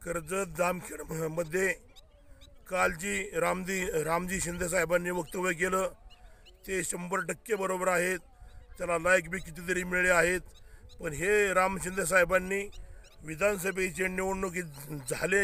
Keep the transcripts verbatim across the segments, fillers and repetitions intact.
कर्जत जामखेड मध्ये काल जी रामजी रामजी शिंदे साहेबांनी वक्तव्य केलं ते शंभर टक्के बरोबर आहेत। त्याला लायक बी कितीतरी मिळले आहेत, पण हे राम शिंदे साहेबांनी विधानसभेची निवडणुकीत झाले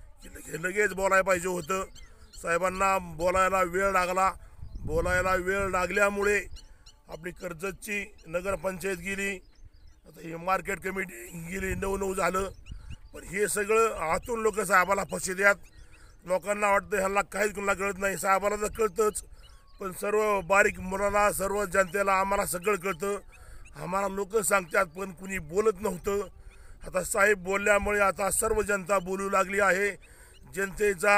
की लगेच बोलायला पाहिजे होतं। साहेबांना बोलायला वेळ लागला, बोलायला वेळ लागल्यामुळे आपली कर्जतची नगरपंचायत गेली, आता ही मार्केट कमिटी गेली, नऊ नऊ झालं। पण हे सगळं आतून लोक साहेबाला फसवितात। लोकांना वाटतं ह्याला काहीच कुणाला कळत नाही, साहेबाला तर कळतंच, पण सर्व बारीक मुलाला सर्व जनतेला आम्हाला सगळं कळतं। आम्हाला लोक सांगतात पण कुणी बोलत नव्हतं। आता साहेब बोलल्यामुळे आता सर्व जनता बोलू लागली आहे। जनतेचा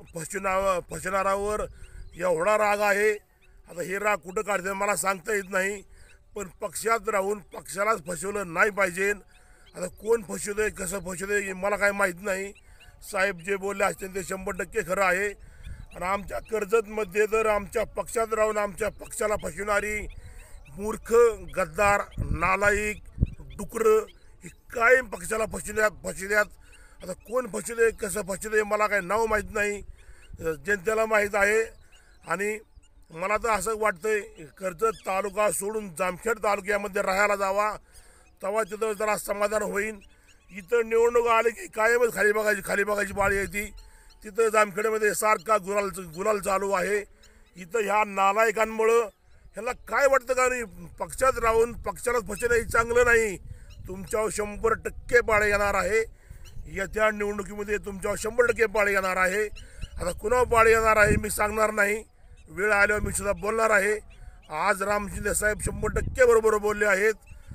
फसवणा फसवणारावर एवढा राग आहे, आता हे राग कुठं काढते मला सांगता येत नाही, पण पक्षात राहून पक्षालाच फसवलं नाही पाहिजे। आता कोण फसवतंय कसं फसवतंय हे मला काय माहीत नाही। साहेब जे बोलले असतील ते शंभर टक्के खरं आहे। आणि आमच्या कर्जतमध्ये जर आमच्या पक्षात राहून आमच्या पक्षाला फसवणारी मूर्ख, गद्दार, नालायक, डुकरं हे कायम पक्षाला फसवण्यात फसवण्यात आता कोण फसवते कसं फसवते मला काय नाव माहीत नाही, जनतेला माहीत आहे। आणि मला तर असं वाटतंय कर्जत तालुका सोडून जामखेड तालुक्यामध्ये राहायला जावा, तेव्हा तिथं जरा समाधान होईल। इथं निवडणूक आली की कायमच खाली बघायची खाली बघायची बाळी येते। तिथं जामखेडमध्ये सारखा गुलाल गुलाल चालू आहे। इथं ह्या नालायकांमुळं ह्याला काय वाटतं का नाही, पक्षात राहून पक्षालाच फसवणं चांगलं नाही। तुमच्यावर शंभर टक्के पाळे येणार आहे, येत्या निवडणुकीमध्ये तुमच्यावर शंभर टक्के पाळे येणार आहे। आता कुणावर पाळे येणार आहे मी सांगणार नाही, वेळ आल्यावर मी सुद्धा बोलणार आहे। आज राम शिंदे साहेब शंभर टक्के बरोबर बोलले आहेत,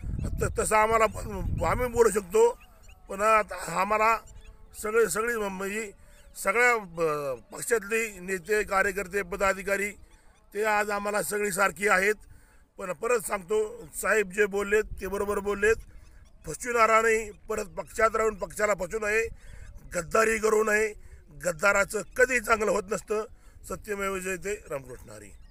तसं आम्हाला आम्ही बोलू शकतो, पण आता आम्हाला सगळे सगळी म्हणजे सगळ्या पक्षातले नेते कार्यकर्ते पदाधिकारी ते आज आम्हाला सगळी सारखी आहेत। पण परत सांगतो साहेब जे बोललेत ते बरोबर बोललेत, फसविणारा नाही, परत पक्षात राहून पक्षाला फसवू नये, गद्दारी करू नये। गद्दाराचं कधी चांगलं होत नसतं। सत्यमेव जयते, रामकृष्ण हरी।